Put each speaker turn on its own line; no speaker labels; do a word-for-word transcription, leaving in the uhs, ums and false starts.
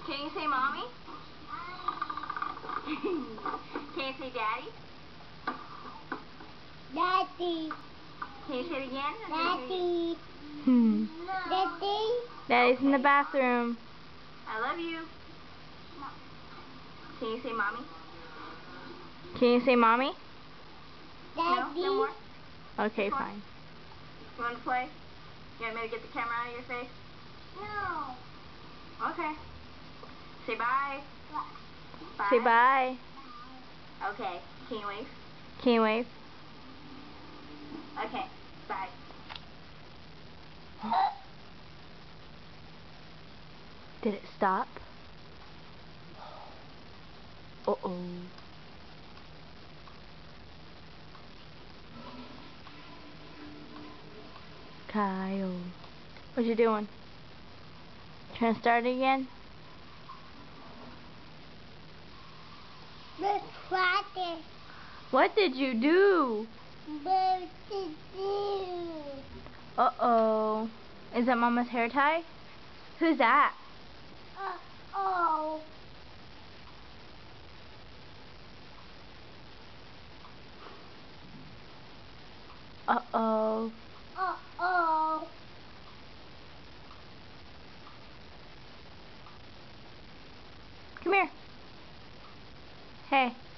Can you say mommy? Can you say daddy?
Daddy.
Can you say it again?
Daddy.
Hmm.
Daddy.
Daddy's in the bathroom.
I love you. Can you say mommy?
Can you say mommy?
Daddy.
No? No more?
Okay, fine.
You want to play? You want me to get the camera out of your face?
No.
Okay. Say bye. Bye.
Say bye.
Okay. Can you wave?
Can you wave?
Okay. Bye.
Did it stop? Uh-oh. Kyle. What you doing? Trying to start it again?
Let's practice.
What did you do?
What to do?
Uh-oh. Is that Mama's hair tie? Who's that?
Uh-oh.
Uh-oh.
Uh-oh.
Come here. Hey.